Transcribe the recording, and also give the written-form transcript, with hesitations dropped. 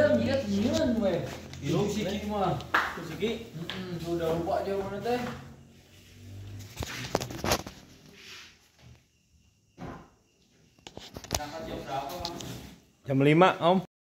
Iya, nyian weh. Itu siki mah. Itu siki. Sudah lupa aja mana teh. Berangkat jam berapa, Bang? Jam 5 Om.